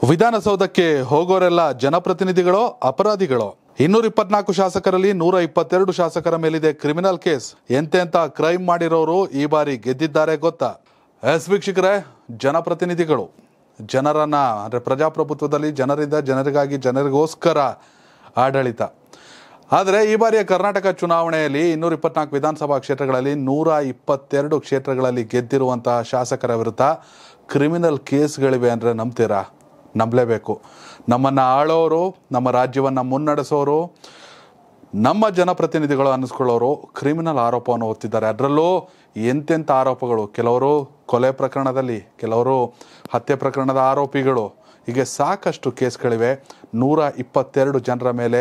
ವಿಧಾನಸೌಧಕ್ಕೆ ಹೋಗೋರೆಲ್ಲ ಜನಪ್ರತಿನಿಧಿಗಳೋ ಅಪರಾಧಿಗಳೋ? 224 ಶಾಸಕರಲ್ಲಿ 122 ಶಾಸಕರ ಮೇಲಿದೆ ಕ್ರಿಮಿನಲ್ ಕೇಸ್. ಎಂತೆಂತ ಕ್ರೈಮ್ ಮಾಡಿರೋರು ಈ ಬಾರಿ ಗೆದ್ದಿದ್ದಾರೆ ಗೊತ್ತಾ? ವೀಕ್ಷಕರೇ, ಜನಪ್ರತಿನಿಧಿಗಳು ಜನರನ್ನ ಅಂದರೆ ಪ್ರಜಾಪ್ರಭುತ್ವದಲ್ಲಿ ಜನರಿಂದ ಜನರಿಗಾಗಿ ಜನರಿಗೋಸ್ಕರ ಆಡಳಿತ. ಆದರೆ ಈ ಬಾರಿಯ ಕರ್ನಾಟಕ ಚುನಾವಣೆಯಲ್ಲಿ 224 ವಿಧಾನಸಭಾ ಕ್ಷೇತ್ರಗಳಲ್ಲಿ 122 ಕ್ಷೇತ್ರಗಳಲ್ಲಿ ಗೆದ್ದಿರುವಂತಹ ಶಾಸಕರ ವಿರುದ್ಧ ಕ್ರಿಮಿನಲ್ ಕೇಸ್ಗಳಿವೆ ಅಂದರೆ ನಂಬ್ತೀರಾ? ನಂಬಲೇಬೇಕು. ನಮ್ಮನ್ನು ಆಳೋರು, ನಮ್ಮ ರಾಜ್ಯವನ್ನು ಮುನ್ನಡೆಸೋರು, ನಮ್ಮ ಜನಪ್ರತಿನಿಧಿಗಳು ಅನ್ನಿಸ್ಕೊಳ್ಳೋರು ಕ್ರಿಮಿನಲ್ ಆರೋಪವನ್ನು ಹೊತ್ತಿದ್ದಾರೆ. ಅದರಲ್ಲೂ ಎಂತೆಂಥ ಆರೋಪಗಳು! ಕೆಲವರು ಕೊಲೆ ಪ್ರಕರಣದಲ್ಲಿ, ಕೆಲವರು ಹತ್ಯೆ ಪ್ರಕರಣದ ಆರೋಪಿಗಳು. ಹೀಗೆ ಸಾಕಷ್ಟು ಕೇಸ್ಗಳಿವೆ. 122 ಜನರ ಮೇಲೆ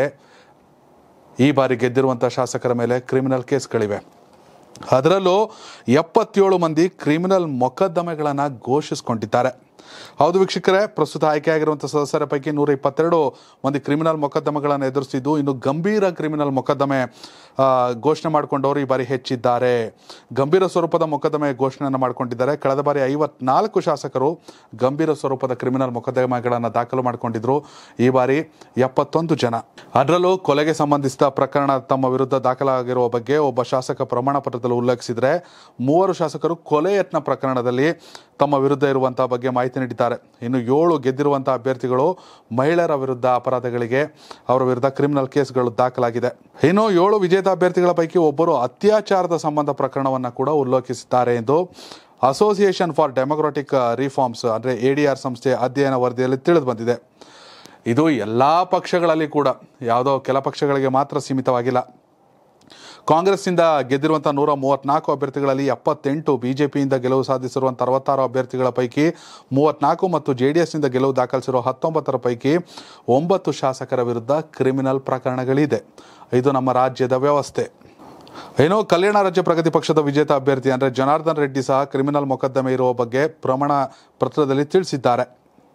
ಈ ಬಾರಿ ಗೆದ್ದಿರುವಂಥ ಶಾಸಕರ ಮೇಲೆ ಕ್ರಿಮಿನಲ್ ಕೇಸ್ಗಳಿವೆ. ಅದರಲ್ಲೂ 77 ಮಂದಿ ಕ್ರಿಮಿನಲ್ ಮೊಕದ್ದಮೆಗಳನ್ನು ಘೋಷಿಸಿಕೊಂಡಿದ್ದಾರೆ. ಹೌದು ವೀಕ್ಷಕರೇ, ಪ್ರಸ್ತುತ ಆಯ್ಕೆಯಾಗಿರುವಂಥ ಸದಸ್ಯರ ಪೈಕಿ 122 ಮಂದಿ ಕ್ರಿಮಿನಲ್ ಮೊಕದ್ದಮೆಗಳನ್ನು ಎದುರಿಸಿದ್ದು, ಇನ್ನು ಗಂಭೀರ ಕ್ರಿಮಿನಲ್ ಮೊಕದ್ದಮೆ ಘೋಷಣೆ ಮಾಡಿಕೊಂಡವರು ಈ ಬಾರಿ ಹೆಚ್ಚಿದ್ದಾರೆ. ಗಂಭೀರ ಸ್ವರೂಪದ ಮೊಕದ್ದಮೆ ಘೋಷಣೆಯನ್ನು ಮಾಡಿಕೊಂಡಿದ್ದಾರೆ. ಕಳೆದ ಬಾರಿ 54 ಶಾಸಕರು ಗಂಭೀರ ಸ್ವರೂಪದ ಕ್ರಿಮಿನಲ್ ಮೊಕದ್ದಮೆಗಳನ್ನು ದಾಖಲು ಮಾಡಿಕೊಂಡಿದ್ರು. ಈ ಬಾರಿ 71 ಜನ. ಅದರಲ್ಲೂ ಕೊಲೆಗೆ ಸಂಬಂಧಿಸಿದ ಪ್ರಕರಣ ತಮ್ಮ ವಿರುದ್ಧ ದಾಖಲಾಗಿರುವ ಬಗ್ಗೆ ಒಬ್ಬ ಶಾಸಕ ಪ್ರಮಾಣ ಪತ್ರದಲ್ಲಿ ಉಲ್ಲೇಖಿಸಿದರೆ, 3 ಶಾಸಕರು ಕೊಲೆ ಯತ್ನ ಪ್ರಕರಣದಲ್ಲಿ ತಮ್ಮ ವಿರುದ್ಧ ಇರುವಂತಹ ಬಗ್ಗೆ ಮಾಹಿತಿ ನೀಡಿದ್ದಾರೆ. ಇನ್ನು 7 ಗೆದ್ದಿರುವಂತಹ ಅಭ್ಯರ್ಥಿಗಳು ಮಹಿಳೆಯರ ವಿರುದ್ಧ ಅಪರಾಧಗಳಿಗೆ ಅವರ ವಿರುದ್ಧ ಕ್ರಿಮಿನಲ್ ಕೇಸ್ಗಳು ದಾಖಲಾಗಿದೆ. ಇನ್ನು 7 ವಿಜೇತ ಅಭ್ಯರ್ಥಿಗಳ ಪೈಕಿ ಒಬ್ಬರು ಅತ್ಯಾಚಾರದ ಸಂಬಂಧ ಪ್ರಕರಣವನ್ನು ಕೂಡ ಉಲ್ಲೇಖಿಸಿದ್ದಾರೆ ಎಂದು ಅಸೋಸಿಯೇಷನ್ ಫಾರ್ ಡೆಮೊಕ್ರಾಟಿಕ್ ರಿಫಾರ್ಮ್ಸ್ ಅಂದರೆ ADR ಸಂಸ್ಥೆ ಅಧ್ಯಯನ ವರದಿಯಲ್ಲಿ ತಿಳಿದು ಬಂದಿದೆ. ಇದು ಎಲ್ಲ ಪಕ್ಷಗಳಲ್ಲಿ ಕೂಡ, ಯಾವುದೋ ಕೆಲ ಪಕ್ಷಗಳಿಗೆ ಮಾತ್ರ ಸೀಮಿತವಾಗಿಲ್ಲ. ಕಾಂಗ್ರೆಸ್ಸಿಂದ ಗೆದ್ದಿರುವಂಥ 134 ಅಭ್ಯರ್ಥಿಗಳಲ್ಲಿ 78, ಬಿಜೆಪಿಯಿಂದ ಗೆಲುವು ಸಾಧಿಸಿರುವಂಥ 66 ಅಭ್ಯರ್ಥಿಗಳ ಪೈಕಿ 34 ಮತ್ತು JDSನಿಂದ ಗೆಲುವು ದಾಖಲಿಸಿರುವ 19 ಪೈಕಿ 9 ಶಾಸಕರ ವಿರುದ್ಧ ಕ್ರಿಮಿನಲ್ ಪ್ರಕರಣಗಳಿದೆ. ಇದು ನಮ್ಮ ರಾಜ್ಯದ ವ್ಯವಸ್ಥೆ. ಏನೋ ಕಲ್ಯಾಣ ರಾಜ್ಯ ಪ್ರಗತಿ ಪಕ್ಷದ ವಿಜೇತ ಅಭ್ಯರ್ಥಿ ಅಂದರೆ ಜನಾರ್ದನ್ ರೆಡ್ಡಿ ಸಹ ಕ್ರಿಮಿನಲ್ ಮೊಕದ್ದಮೆ ಇರುವ ಬಗ್ಗೆ ಪ್ರಮಾಣ ಪತ್ರದಲ್ಲಿ ತಿಳಿಸಿದ್ದಾರೆ.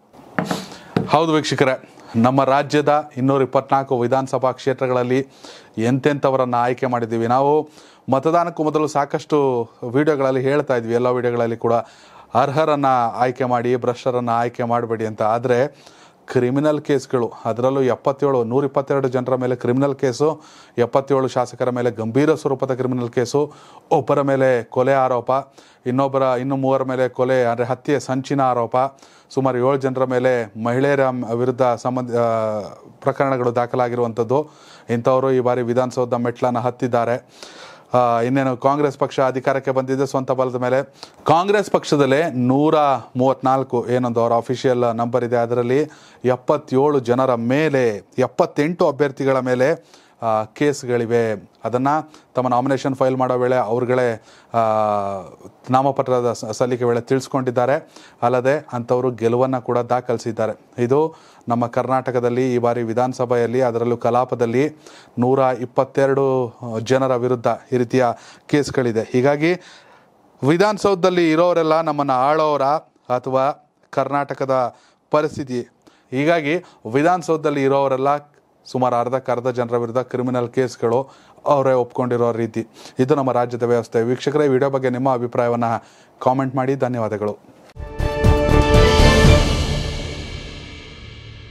ಹೌದು ವೀಕ್ಷಕರೇ, ನಮ್ಮ ರಾಜ್ಯದ 224 ವಿಧಾನಸಭಾ ಕ್ಷೇತ್ರಗಳಲ್ಲಿ ಎಂತೆಂಥವರನ್ನು ಆಯ್ಕೆ ಮಾಡಿದ್ದೀವಿ. ನಾವು ಮತದಾನಕ್ಕೂ ಮೊದಲು ಸಾಕಷ್ಟು ವಿಡಿಯೋಗಳಲ್ಲಿ ಹೇಳ್ತಾ ಇದ್ವಿ, ಎಲ್ಲ ವಿಡಿಯೋಗಳಲ್ಲಿ ಕೂಡ ಅರ್ಹರನ್ನು ಆಯ್ಕೆ ಮಾಡಿ, ಭ್ರಷ್ಟರನ್ನು ಆಯ್ಕೆ ಮಾಡಬೇಡಿ ಅಂತ. ಆದರೆ ಕ್ರಿಮಿನಲ್ ಕೇಸ್ಗಳು, ಅದರಲ್ಲೂ 122 ಜನರ ಮೇಲೆ ಕ್ರಿಮಿನಲ್ ಕೇಸು, 77 ಶಾಸಕರ ಮೇಲೆ ಗಂಭೀರ ಸ್ವರೂಪದ ಕ್ರಿಮಿನಲ್ ಕೇಸು, ಒಬ್ಬರ ಮೇಲೆ ಕೊಲೆ ಆರೋಪ, ಇನ್ನು 3 ಮೇಲೆ ಕೊಲೆ ಅಂದರೆ ಹತ್ಯೆ ಸಂಚಿನ ಆರೋಪ, ಸುಮಾರು 7 ಜನರ ಮೇಲೆ ಮಹಿಳೆಯರ ವಿರುದ್ಧ ಪ್ರಕರಣಗಳು ದಾಖಲಾಗಿರುವಂಥದ್ದು. ಇಂಥವರು ಈ ಬಾರಿ ವಿಧಾನಸೌಧ ಮೆಟ್ಲನ್ನು ಹತ್ತಿದ್ದಾರೆ. ಇನ್ನೇನು ಕಾಂಗ್ರೆಸ್ ಪಕ್ಷ ಅಧಿಕಾರಕ್ಕೆ ಬಂದಿದೆ ಸ್ವಂತ ಬಲದ ಮೇಲೆ. ಕಾಂಗ್ರೆಸ್ ಪಕ್ಷದಲ್ಲೇ 134 ಏನೊಂದು ಅವರ ಅಫಿಷಿಯಲ್ ನಂಬರ್ ಇದೆ, ಅದರಲ್ಲಿ 77 ಜನರ ಮೇಲೆ 78 ಅಭ್ಯರ್ಥಿಗಳ ಮೇಲೆ ಕೇಸ್ಗಳಿವೆ. ಅದನ್ನು ತಮ್ಮ ನಾಮಿನೇಷನ್ ಫೈಲ್ ಮಾಡೋ ವೇಳೆ ಅವ್ರುಗಳೇ ನಾಮಪತ್ರದ ಸಲ್ಲಿಕೆ ವೇಳೆ ತಿಳಿಸ್ಕೊಂಡಿದ್ದಾರೆ. ಅಲ್ಲದೆ ಅಂಥವರು ಗೆಲುವನ್ನು ಕೂಡ ದಾಖಲಿಸಿದ್ದಾರೆ. ಇದು ನಮ್ಮ ಕರ್ನಾಟಕದಲ್ಲಿ ಈ ಬಾರಿ ವಿಧಾನಸಭೆಯಲ್ಲಿ, ಅದರಲ್ಲೂ ಕಲಾಪದಲ್ಲಿ 122 ಜನರ ವಿರುದ್ಧ ಈ ರೀತಿಯ ಕೇಸ್ಗಳಿದೆ. ಹೀಗಾಗಿ ವಿಧಾನಸೌಧದಲ್ಲಿ ಇರೋರೆಲ್ಲ ನಮ್ಮನ್ನು ಆಳೋರ ಅಥವಾ ಕರ್ನಾಟಕದ ಪರಿಸ್ಥಿತಿ, ಹೀಗಾಗಿ ವಿಧಾನಸೌಧದಲ್ಲಿ ಇರೋರೆಲ್ಲ ಸುಮಾರು ಅರ್ಧ ಜನರ ವಿರುದ್ಧ ಕ್ರಿಮಿನಲ್ ಕೇಸ್ಗಳು ಅವರೇ ಒಪ್ಕೊಂಡಿರೋ ರೀತಿ. ಇದು ನಮ್ಮ ರಾಜ್ಯದ ವ್ಯವಸ್ಥೆ. ವೀಕ್ಷಕರೇ, ವಿಡಿಯೋ ಬಗ್ಗೆ ನಿಮ್ಮ ಅಭಿಪ್ರಾಯವನ್ನು ಕಾಮೆಂಟ್ ಮಾಡಿ. ಧನ್ಯವಾದಗಳು.